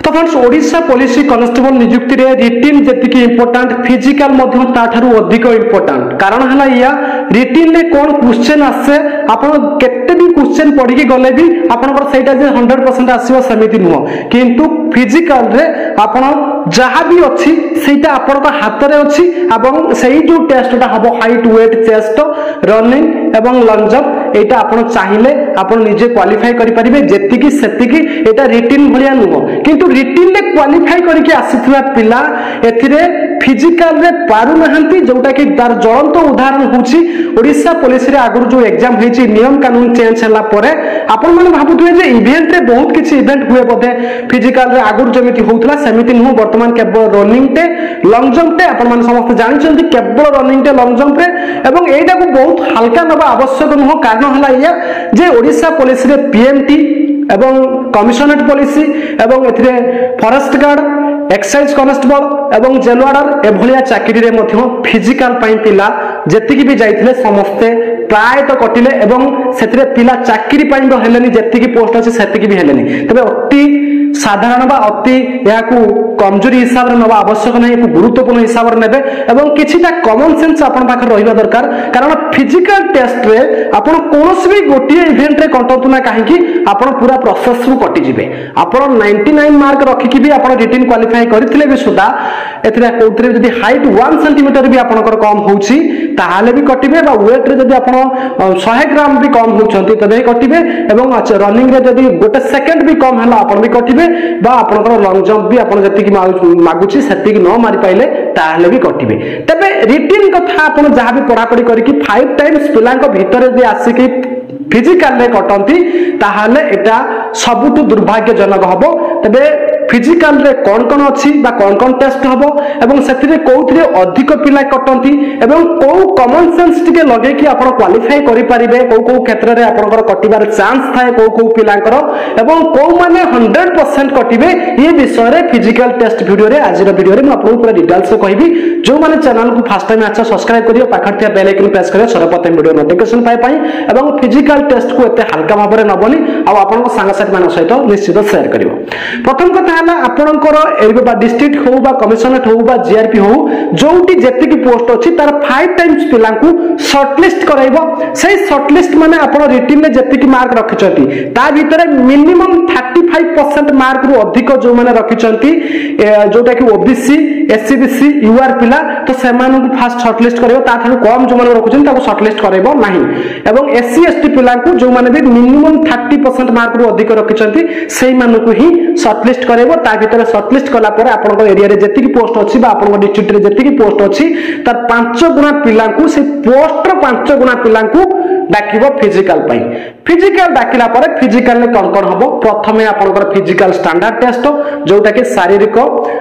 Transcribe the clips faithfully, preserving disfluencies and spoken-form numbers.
तो friends Odisha police constable नियुक्ति रे रिटिन जेतिकी इंपोर्टेंट फिजिकल मध्य ताठारु अधिक इंपोर्टेंट कारण हला या रिटिन रे कोन क्वेश्चन आसे आपण केते भी क्वेश्चन पढी के गले भी आपण पर सेटा जे हंड्रेड परसेंट आसीबो समिति नुह किंतु फिजिकल रे आपण जहाँ भी अच्छी सेटा आपण हाथ रे अच्छी एवं सही जो टेस्टटा हबो हाइट वेट चेस्ट रनिंग एवं लंग जंप एटा आपण चाहिए आपण निजे क्वालिफाई करि परिबे जेतिकी सेतिकी एटा रिटिन भलिया नुह किंतु रिटिन ले क्वालिफाई करके आसीथुवा पिला एथिरे फिजिकल रे पारु नहंती जोटा कि तार ज्वलंत उदाहरण होची ओडिशा पुलिस रे आगु जो एग्जाम हेची नियम कानून चेंज हला परे आपण माने भाबुथुवे जे इवेंट रे बहुत किछि इवेंट हुए बोधे फिजिकल रे आगु जेमिति होउतला सेमिति नुह वर्तमान केवल रनिंग टे लॉन्ग जंप टे आपण माने समस्त जानि छथि केवल रनिंग टे लॉन्ग जंप रे एवं एटा को बहुत हल्का नबा आवश्यक नुह कारण हला या जे ओडिशा पुलिस रे पीएमटी एवं कमिशनरेट पुलिस एवं एथिरे फॉरेस्ट गार्ड एक्साइज कॉन्स्टेबल एवं जेल वार्डर एभलिया चाकरी रे मध्य फिजिकल पाई पिला जेतिकी भी जाइथिले समस्ते प्राय तो कटिले एवं सेथिरे पिला चाकरी पाई भी हेलेनी जेतिकी पोस्ट अछि सेतिकी भी हेलेनी तबे अति साधारण बा अति याकू कमजोरी हिसाब रे नबा आवश्यक नै को गुरुत्वपूर्ण हिसाब रे नेबे एवं किछिटा कॉमन सेंस आपन पाखर रहिबा दरकार कारण फिजिकल टेस्ट रे आपन कोनोस भी गोटी इवेंट रे कंटंतु ना काहे कि आपन पूरा प्रोसेस रु कटि जिवे आपन निन्यानवे मार्क रखि कि भी आपन रिटिन क्वालिफाई करिथिले भी सुदा एथरे कोउतरे जदी हाइट वन सेंटीमीटर भी आपनकर कम होउची ताहाले भी कटिबे बा वेट रे जदी आपन सौ ग्राम भी कम होउछंती तबे कटिबे एवं रनिंग रे जदी गोटे सेकंड भी कम हला आपन भी कटिबे बा आपनकर लॉन्ग जंप भी आपन जति कि मागुची सेति कि न मारि पाइले ताहाले भी कटिबे तबे रिटिन कथा आपन जहां भी पढा पढी करी कि फाइव टाइम्स पिलांक भीतर जे आसी कि फिजिकल रे कटंती ताहाले एटा सबुटु दुर्भाग्यजनक हबो तबे फिजिकल रे कोन कोन अछि बा कोन कोन टेस्ट हबो एवं सेतिरे कोउथरे अधिक पिला कटंती एवं को कॉमन सेंस टिके लगे कि आपण क्वालिफाई करि परिबे को को क्षेत्र रे आपनकर कटिबार चांस थाए को को पिलांकर एवं को माने हंड्रेड परसेंट कटिबे ये विषय रे फिजिकल टेस्ट वीडियो रे आज रो वीडियो रे म आपन पूरा डिटेल्स से कहबी जो माने चैनल को फर्स्ट टाइम अच्छा सब्सक्राइब करियो पाखर थिया बेल आइकन प्रेस करियो सर्वप्रथम वीडियो नोटिफिकेशन पाइ पाइ एवं फिजिकल टेस्ट को एते हल्का भाबरे नबनी आ आपन को सांगसाथी मान सहित निश्चित शेयर करियो प्रथम कथा हला आपनकर एबा डिस्ट्रिक्ट हो बा कमिशनरेट हो बा जीआरपी हो जोटी जेति की पोस्ट अछि तार फाइव टाइम्स पिलांकू शॉर्टलिस्ट कराइबो सेही शॉर्टलिस्ट माने आपण रिटिन में जेति की मार्क रखिचंती ता भीतर मिनिमम पैंतीस परसेंट मार्क रु अधिक जो माने रखिचंती जोटा कि ओबीसी एससीबीसी यूआर पिला तो सेमानु को फास्ट शॉर्टलिस्ट करबो ता थारु कम जो माने रखुचंती ताको शॉर्टलिस्ट कराइबो नाही एवं एससी एसटी पिलांकू जो माने भी मिनिमम तीस परसेंट मार्क रु अधिक रखिचंती सेही मानु को ही शॉर्टलिस्ट कराइबो ता भीतर शॉर्टलिस्ट कला पर आपन एरिया रे जेति की पोस्ट अछि बा आपन डिस्ट्रिक्ट रे जेति की पोस्ट अछि तार पांच गुना पिलांकू से पोस्ट रो पांच गुना पिलांकू डाकिबो फिजिकल पई फिजिकल डाकिला पर फिजिकल ने कोन कोन हबो प्रथमे आपनकर फिजिकल स्टैंडर्ड टेस्ट जोटा कि शारीरिक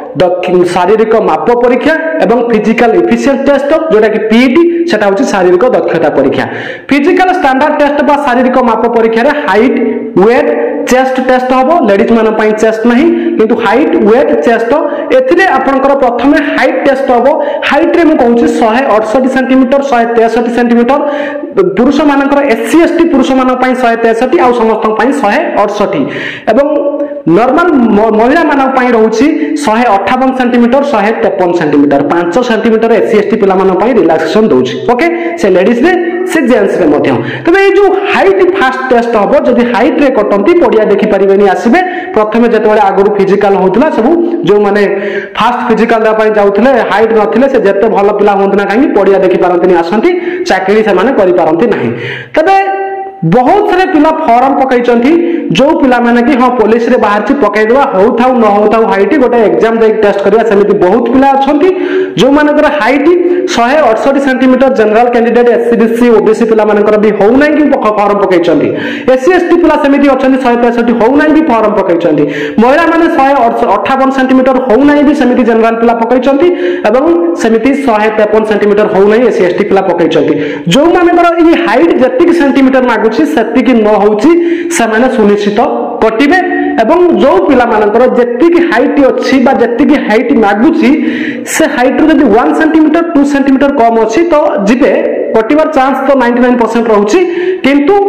शारीरिक माप परीक्षा एवं फिजिकल एफिशिएंट टेस्ट जोटा कि पीईटी सेटा होछि शारीरिक दक्षता परीक्षा फिजिकल स्टैंडर्ड टेस्ट बा शारीरिक माप परीक्षा रे हाइट वेट चेस्ट टेस्ट हबो लेडीज मान पई चेस्ट नहीं किंतु हाइट वेट चेस्ट एथिरे आपनकर प्रथमे हाइट टेस्ट हबो हाइट रे म कहूछि एक सौ अड़सठ सेंटीमीटर एक सौ तिरसठ सेंटीमीटर पुरुष मानकर एससी एसटी पुरुष मान पई एक सौ तिरसठ आ समस्त पई एक सौ अड़सठ एवं नॉर्मल महिला मान पई रहउछि एक सौ अट्ठावन सेंटीमीटर एक सौ तिरपन सेंटीमीटर पाँच सेंटीमीटर एससी एसटी पिला मान पई रिलैक्सेशन दोछि ओके से लेडीज रे से जेंट्स रे मध्य तबे ए जो हाइट फास्ट टेस्ट हबो जदी हाइट रे कटंती पडिया देखि परिबेनी आसीबे प्रथमे जतबेले आगुरु फिजिकल होतला सब जो माने फास्ट फिजिकल दा पई जाउथले हाइट नथिले से जते भलो पिला होंतना काई पडिया देखि पारंतनी आसंती चाकरी से माने करि पारंती नाही तबे बहुत सारे पिला फॉर्म पकाइचंती जो पिला माने कि हां पुलिस रे बाहर छि पकाइ देबा हो थाउ न हो थाउ हाइट गोटे एग्जाम दे टेस्ट करबा सेमिति बहुत पिला अछंती जो मानकर हाइट एक सौ अड़सठ centimetre general candidate SC BC OBC पिला मानकर भी हो नै कि फॉर्म पकाइचंती एससी एसटी पिला सेमिति अछंती एक सौ पैंसठ हो नै भी फॉर्म पकाइचंती महिला माने एक सौ अट्ठावन सेंटीमीटर हो नै भी सेमिति जनरल पिला पकाइचंती एवं सेमिति एक सौ तिरपन सेंटीमीटर हो नै एससी एसटी पिला पकाइचंती जो मानकर ई हाइट जति सेंटीमीटर मागु सेतिकी न होउची से माने सुनिश्चित कटिबे एवं जो पिला मानकर जेतिकी हाइट अछि बा जेतिकी हाइट मागुची से हाइट रो जदी एक सेंटीमीटर दो सेंटीमीटर कम अछि तो जिबे कटिबार चांस तो निन्यानवे परसेंट रहउची किंतु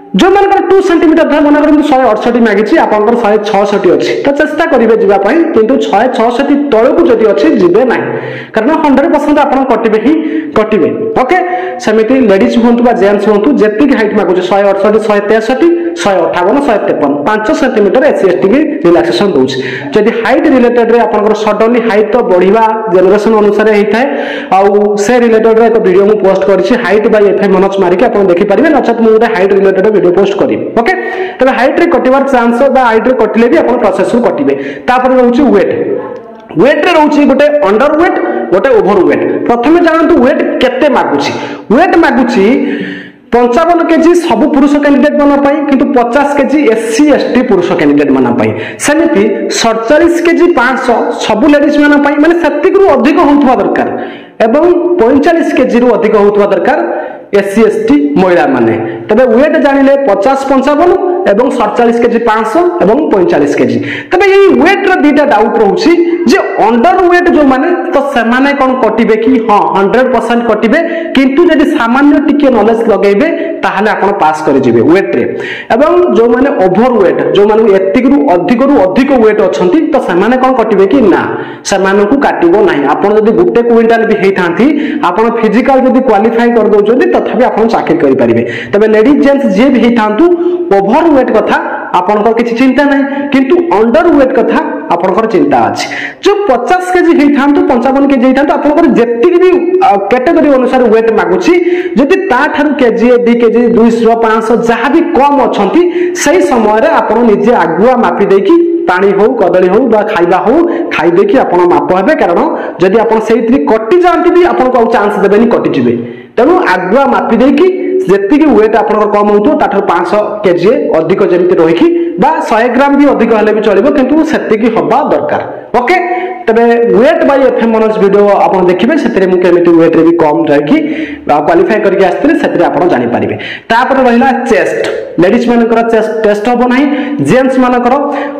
जो मानकर टू सेंटीमीटर था मन कर शहे अड़सठ मागिची आपंकर शहे छठ अच्छी तो चेष्टा करेंगे जावाई किंतु शहे छठ तौक जदि अच्छी जीवे ना कारण हंड्रेड परसेंट आप कटे ही कटे ओके सेमती लेडीज हूँ जेन्ट्स हूँ जी हाइट मागुचे शहे अड़सठ शहे तेसठ शहे अठावन शहे तेपन पांच centimetre S C S T relaxation दूसरी जदि हाइट रिलेटेड आप सडनली हाइट तो बढ़िया जेनेरेशन अनुसार होता है आउ से रिलेटेड एक वीडियो मु पोस्ट करी height by F M Manoj मारिक आप देखिपारे नचेत मुझे हाइट रिलेटेड वीडियो पोस्ट करी ओके तबे हाइट रे कटिवार चांस बा हाइट रे कटिले भी आपण प्रोसेस रु कटिबे तापर रहउची वेट वेट रे रहउची गोटे अंडर वेट गोटे ओभर वेट प्रथमे जानतु वेट केते मागुची वेट मागुची पंचावन केजी सब पुरुष कैंडिडेट मान किंतु पचास केजी एससी एसटी पुरुष कैंडिडेट मान सेमती सड़चाश केजी पाँच सौ सब लेडीज मान माने सेतिक अधिक होउथवा दरकार एवं पैंतालीस केजी रु अधिक होउथवा दरकार एससी एसटी महिला माने तबे वेट जानिले पचास पंचावन एवं सड़चाश केजी पाँच सौ एवं पैंतालीस केजी तबे ये वेट रो दीटा डाउट रहउची जे अंडर वेट जो माने तो से माने कोन कटिबे कि हां हंड्रेड परसेंट कटिबे किंतु जदि सामान्य टिके नॉलेज लगेबे ताहाले आपण पास करि जिवे वेट रे एवं जो माने ओभर वेट जो माने एतिक रु अधिक रु अधिक वेट अछंती तो से माने कोन कटिबे कि ना से माने को काटिबो नाही आपण जदि गुटे क्विंटल भी हेइथांती आपण फिजिकल जदि क्वालिफाई कर दोजोदी तथापि आपण चाकरी करि परिबे तबे लेडीज जेंट्स जे भी हेइथांतु ओभर वेट कथा आपनकर किछि चिंता नाही किंतु अंडर वेट कथा आपनकर चिंता अछि जो पचास केजी हेइथांतु पचपन केजी हेइथांतु आपनकर जेतिक भी कैटेगरी अनुसार वेट मागुछि जदि ता थारु केजी दो केजी दो सौ पाँच सौ जहां भी कम अछंती सही समय रे आपण निजे आगुआ मापी देकी पानी हो कदली हो बा खाइबा हो खाइ देकी आपण माप हेबे कारण जदि आपण सेहित्री कटि जानती भी आपण को चांस देबेनी कटि जिवे तेनु आगुआ मापी देकी जेतिक वेट आपण कम होतो ताठर पाँच सौ केजी अधिक जेमिति रहिकी बा सौ ग्राम भी अधिक हले भी चलिबो किंतु सेतिक हबा दरकार ओके तबे weight by F M Manoj video आपण देखिबे सेतरे मु केमिति वेट रे भी कम रखी क्वालिफाई करके आस्ते सेतरे आपण जानि पारिबे तापर रहिला चेस्ट लेडीज मानकर चेस्ट टेस्ट होबो नाही जेंट्स मानकर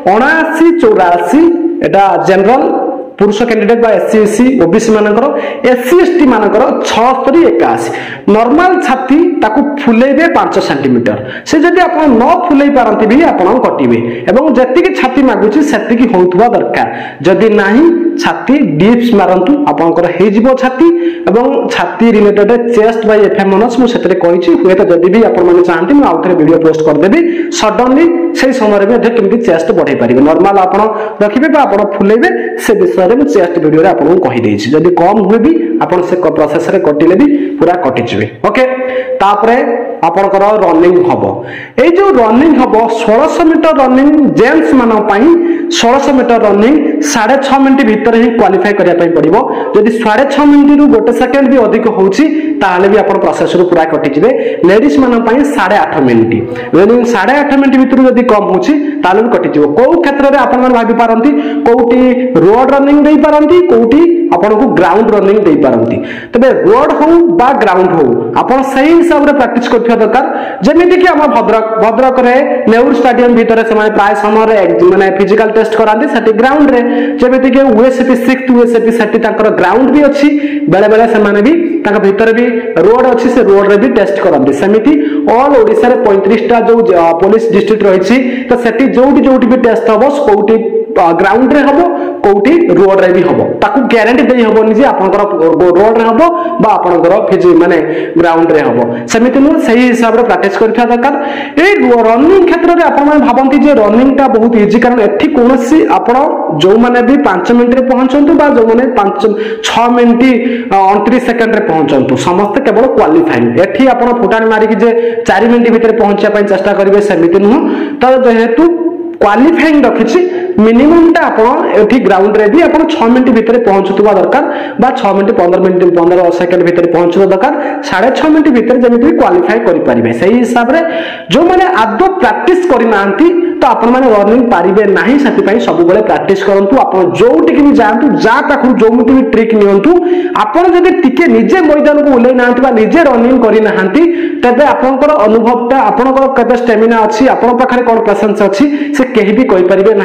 उनासी चौरासी एटा जनरल पुरुष कैंडिडेट बा एससी एससी ओबीसी मानकर एससी एसटी मानकर छिहत्तर इक्यासी नॉर्मल छाती ताकू फुलेबे पाँच सेंटीमीटर से जदि आपण न फुलेई पारंती भी आपण कटिबे एवं जति के छाती मागुची सेति की होउतबा दरकार जदि नाही छाती डिप्स मारंतु आपनकर हे जिवो छाती एवं छाती related chest by FM Manoj मु सेतरे कहिछि हुए त जदि भी आपण माने चाहंती मु आउथरे वीडियो पोस्ट कर देबी सडनली सेही समय रे मध्ये केमिति चेस्ट बढ़ाई परिबे नॉर्मल आपण रखिबे बा आपण फुलेबे से विषय रे मु चेस्ट वीडियो रे आपण कहि देछि जदि कम हुए भी आपण से प्रोसेस रे कटिले भी पूरा कटि जिवे ओके तापरे आपनकर रनिंग हबो ए जो रनिंग हबो सोलह सौ मीटर रनिंग जेंट्स मानो पई सोलह सौ मीटर रनिंग साढ़े छह मिनिट भीतर ही क्वालिफाई करिया पई पड़िबो जदि साढ़े छह मिनिट रु गोटे सेकंड भी अधिक होउची ताले भी आपण प्रोसेस रु पूरा कटि जिवे लेडीज मानो पई साढ़े आठ मिनिट रनिंग साढ़े आठ मिनिट भीतर जदि कम होउची ताले भी कटि जिवो को क्षेत्र रे आपण मन भाबी पारंती कोउटी रोड रनिंग देई पारंती कोउटी आपण को ग्राउंड रनिंग देई पारंती तबे रोड हो बा ग्राउंड हो आपण सही हिसाब रे प्रैक्टिस करथिया दरकार जेमिति कि हम भद्रक भद्रक रे नेहरू स्टेडियम भीतर समय प्राय समय रे माने फिजिकल टेस्ट करांती सेठी ग्राउंड रे जेमिति कि यूएसपी सिक्स यूएसपी सेठी ताकर ग्राउंड भी अछि बेले बेले से माने भी ताका भीतर भी रोड अछि से रोड रे भी टेस्ट करांती सेमिति ऑल ओडिसा रे पैंतीस टा जो पुलिस डिस्ट्रिक्ट रहिछि तो सेठी जोटी जोटी भी टेस्ट हबो कोउटी ग्राउंड रे हबो कोउटी रोड रे भी हबो ताकू गारंटी देई हबोनी जे आपनकर रोड रे हबो बा आपनकर फिजि माने ग्राउंड रे हबो सेमिति नु सही हिसाब रे प्रैक्टिस करथिया दरकार ए रनिंग क्षेत्र रे आपन माने भाबंती जे रनिंग ता बहुत इजी कारण एठी कोनोसी आपन जो माने भी पाँच मिनिट रे पहुंचंतु बा जो माने पाँच छह मिनिट उनतीस सेकंड रे पहुंचंतु समस्त केवल क्वालिफाइंग एठी आपन फुटान मारी कि जे चार मिनिट भीतर पहुंचिया पई चेष्टा करिवे सेमिति नु त जेहेतु क्वालिफाइंग रखिछि मिनिमम टा आपण एठी ग्राउंड रे भी आपण छह मिनिट भीतर पहुंचुतबा दरकार बा छह मिनिट पंद्रह मिनिट पंद्रह सेकंड भीतर पहुंचुवा दरकार साढ़े छह मिनिट भीतर जेमिति क्वालिफाई करि परिबे सही हिसाब रे जो माने आदो प्रैक्टिस करि नांती तो आपण माने रनिंग पारिबे नाही सति पई सब बेले प्रैक्टिस करंतु आपण जोटी कि जांतु जा पाखु जोमिति भी ट्रिक नियंतु आपण जदि टिके निजे मैदान को उलै नांती बा निजे रनिंग करि नांती तबे आपनकर अनुभव ता आपनकर केते स्टेमिना अछि आपण पाखरे कोन पेशेंस अछि से केहि भी कहि परिबे नाही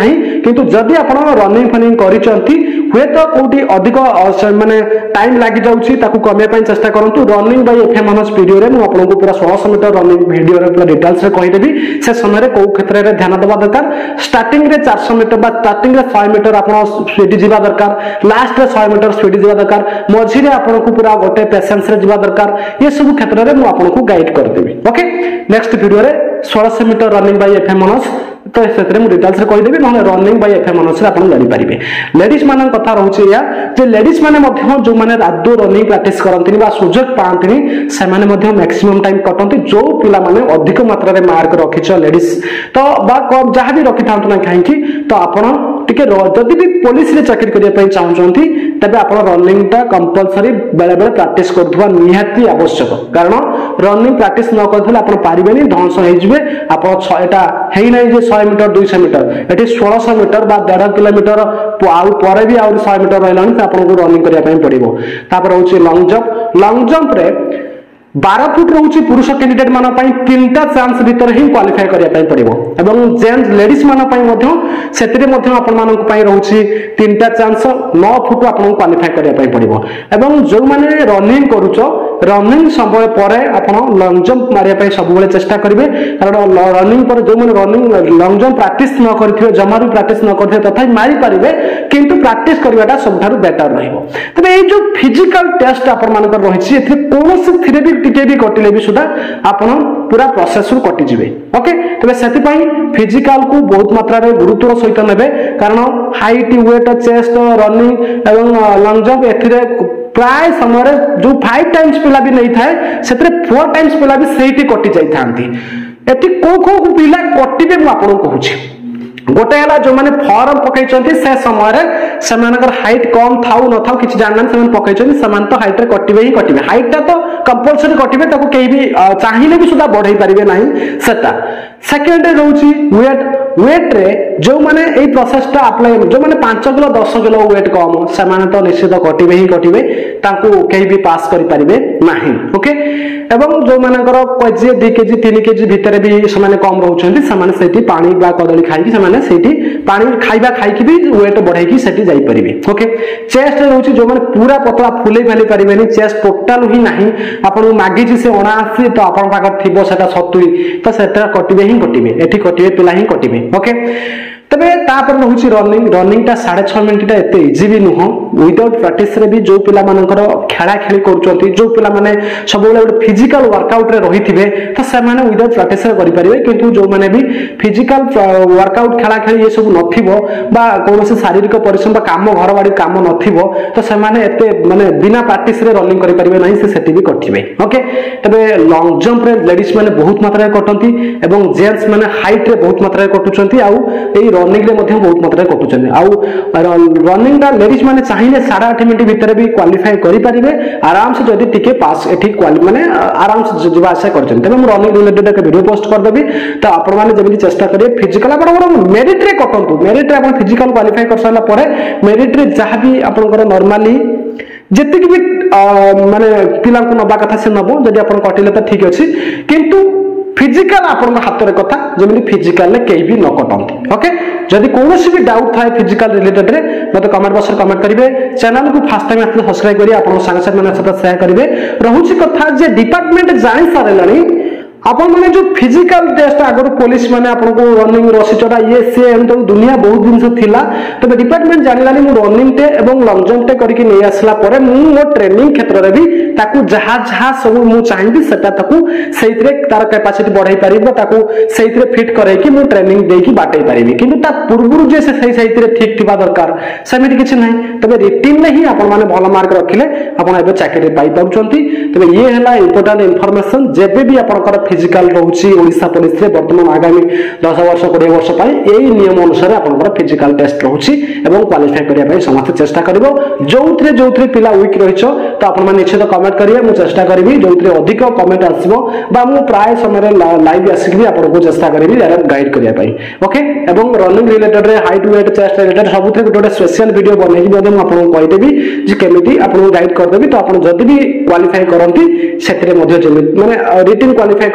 किंतु जदि आपण रनिंग फनिंग करिसंती हुए तो कोटी अधिक माने टाइम लागि जाउची ताकू कमे पई चेष्टा करंतु running by FM Manoj video रे मु आपन को पूरा सोलह मीटर रनिंग वीडियो रे पूरा डिटेल्स रे कहि देबी से समय रे को क्षेत्र रे ध्यान देबा दरकार स्टार्टिंग रे चार सौ मीटर बा स्टार्टिंग रे सौ मीटर आपन स्पीड जीवा दरकार लास्ट रे सौ मीटर स्पीड जीवा दरकार मझी रे आपन को पूरा गोटे पेशेंस रे जीवा दरकार ये सब क्षेत्र रे मु आपन को गाइड कर देबी ओके नेक्स्ट वीडियो रे सोलह metre running by FM Manoj तो से मुझे डिटेल्स रे कहिदेबी न रनिंग बाय एफएम मनोज रे आपण जानि परिबे लेडीज मान कथा रहउची या जे लेडीज माने मध्य जो माने रादो रनिंग प्रैक्टिस करंतिनी बा सुजोग पांतिनी से माने मध्य मैक्सिमम टाइम कटंती जो पिला माने अधिक मात्रा रे मार्क रखिछ लेडीज तो बा कम जहा भी रखि थांतु ना काहेकि तो आपण टिके जदि भी पुलिस रे चाकरी करिया पई चाहउचंती तबे आपण रनिंग टा कंपलसरी बेले बेले प्रैक्टिस करथुवा निहाती आवश्यक कारण रनिंग प्रैक्टिस न करथले आपण पारिबेनी ध्वंस हे जिवे आपण एटा हेई नै जे सौ मीटर दो सौ मीटर एटी सोलह सौ मीटर बा डेढ़ किलोमीटर आउ परे भी आउ सौ मीटर रहलानी आपन को रनिंग करिया पई पड़िबो तापर होची लॉन्ग जंप लॉन्ग जंप रे बारह फुट रहउची पुरुष कैंडिडेट मान पई तीनटा चांस भीतर ही क्वालिफाई करिया पई पड़िबो एवं जेंट्स लेडीज मान पई मध्य सेतिरे मध्य आपन मान को पई रहउची तीनटा चांस नौ फुट आपन को क्वालिफाई करिया पई पड़िबो एवं जो माने रनिंग करूचो रनिंग समय पर आपन लॉन्ग जंप मारिया पई सब बेले चेष्टा करिवे कारण रनिंग पर जो माने रनिंग लॉन्ग जंप प्रैक्टिस न करथियो जमारू प्रैक्टिस न करथियो तथापि मारी परिवे किंतु प्रैक्टिस करवाटा सबठारु बेटर रहइबो तबे ए जो फिजिकल टेस्ट आपन मान कर रहिछि एथि कोनोसी थिरे भी टिके भी कटिले भी सुधा आपन पूरा प्रोसेस रु कटि जिवे ओके तबे सेति पई फिजिकल को बहुत मात्रा रे गुरुत्व सहित नेबे कारण हाइट वेट चेस्ट रनिंग एवं लॉन्ग जंप एथिरे प्राय समय जो फाइव टाइम्स पिला भी नहीं थाए सेतरे फोर टाइम्स पिला भी सेठी कटि जाई थांती एठी को को पिला कटिबे मु आपन कहूछि गोटे हला जो माने फॉर्म पकैचंती से समय रे समानकर हाइट कम थाउ न थाउ किछि जानना समान पकैचंती समान तो हाइट रे कटिबे ही कटिबे हाइट ता तो कंपलसरी कटिबे ताको केही भी चाहिले भी सुदा बढ़ाई परिबे नाही सेटा सेकंड रे रहउची वेट वेट रे जो माने एई प्रोसेस ता अप्लाई जो माने पाँच किलो दस किलो वेट कम से माने तो निश्चित कटिबे ही कटिबे ताको केही भी पास करि परिबे नाही ओके एवं जो मानकर केजी दो केजी तीन केजी भीतर भी समान कम रहउछंती समान सेठी पानी बा कदली खाई कि समान सेठी पानी खाइबा खाई कि भी वेट बढ़ाई कि सेठी जाई परिबे ओके चेस्ट रहउची जो माने पूरा पतला फुले फैली परिबेनी चेस्ट टोटल ही नाही आपन मागी जी से उनासी तो आपन पाकर थिबो सेटा सत्तरी तो सेटा कटिबे ही कटिबे एठी कटिबे पिला ही कटिबे ओके तबे तापर रहउची रनिंग रनिंग ता साढ़े छह मिनिट ता एते इजी भी नुह विदाउट प्रैक्टिस रे भी जो पिला मानकर खेला खेली करचंती जो पिला माने सब बेले फिजिकल वर्कआउट रे रहिथिबे तो से माने विदाउट प्रैक्टिस रे करि परिबे किंतु जो माने भी फिजिकल वर्कआउट खेला खेली ये सब नथिबो बा कोनोसे शारीरिक परिश्रम बा काम घर बाड़ी काम नथिबो तो से माने एते माने बिना प्रैक्टिस रे रनिंग करि परिबे नाही से सेति भी कटिबे ओके तबे लॉन्ग जंप रे लेडीज माने बहुत मात्रा रे कटंती एवं जेंट्स माने हाइट रे बहुत मात्रा रे कटुचंती आउ एई रनिंग रे मध्ये बहुत मात्रा रे कटुचंती आउ रनिंग दा लेडीज माने चाहिए साढ़े आठ मिनट भीतर भी क्वालिफाई करि परिबे आराम से जदी टिके पास एठी क्वाली माने आराम से जीवा आशा करछन तबे हम रनिंग रिलेटेड एक वीडियो पोस्ट कर देबी तो आपण माने जेबि चेष्टा करिए फिजिकल आपण मेरिट रे कटंतु मेरिट रे आपण फिजिकल क्वालिफाई कर साला परे मेरिट रे जहां भी आपनकर नॉर्मली जेतिक भी माने पिला को नबा कथा से नबो जदी आपण कटिले त ठीक अछि किंतु फिजिकल आपण हाथ रे कथा जेमि फिजिकल ले केही भी न कटंती ओके जदी कोनोसी भी डाउट थाए फिजिकल रिलेटेड रे मते कमेंट बॉक्स रे कमेंट करिवे चैनल को फर्स्ट टाइम आते सब्सक्राइब करी आपण संग साथ माने साथ शेयर करिवे रहउची कथा जे डिपार्टमेंट जानि सारेलानी आपण माने जो फिजिकल टेस्ट आगर पुलिस माने आपण को रनिंग रसी चढ़ा ये से हम तो दुनिया बहुत दिन से थिला तबे डिपार्टमेंट जानिलानी मु रनिंग टे एवं लॉन्ग जंप टे करके नै आसला परे मु मो ट्रेनिंग क्षेत्र रे भी ताकू जहा जहा सब मु चाहिबी सेटा ताकू सेइतरे तार कैपेसिटी बढ़ाई परिबो ताकू सेइतरे फिट करे कि मु ट्रेनिंग देई कि बाटै परिबी किंतु ता पूर्वरु जे से सही सेइतरे ठीक थिबा दरकार समिति किछ नै तबे रिटिन नै ही आपण माने भलो मार्क रखिले आपण एबे चाकरी पाई पाउचंती तबे ये हला इंपोर्टेंट इंफॉर्मेशन जेबे भी आपण फिजिकल रहउची ओडिसा पुलिस रे वर्तमान आगामी दस वर्ष बीस वर्ष पई एई नियम अनुसार आपनकर फिजिकल टेस्ट रहउची एवं क्वालिफाई करिया पई समस्त चेष्टा करबो जोथरे जोथरे पिला वीक रहिछो तो आपण माने निश्चित कमेंट करिए मु चेष्टा करबी जोथरे अधिक कमेंट आसीबो बा मु प्राय समय लाइव आसीबी आपनको चेष्टा करबी गाइड करिया पई ओके एवं रनिंग रिलेटेड रे हाइट वेट चेस्ट रिलेटेड सबुथे गोटे स्पेशल वीडियो बनेकी बदे मु आपनको कहि देबी जे केमिति आपनको गाइड कर देबी तो आपण जदी भी क्वालिफाई करंती सेतरे मध्ये जेमि माने रिटन क्वालिफाई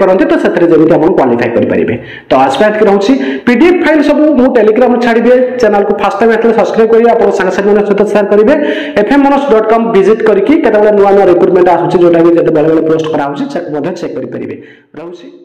करते तो से जमी क्वालिफाई करेंगे। तो आज पे रोचे पीडीएफ फाइल सब मुझे टेलीग्राम छाड़ी चैनल को फास्ट टाइम आते सब्सक्राइब करेंगे आप सांगसाथी सहित सेयार करेंगे FM Manoj dot com visit करके नुआ नुआ रिक्रुटमेंट आसूँ जोटा भी बेले बेले पोस्ट कराऊँ चेक करेंगे। रोचे।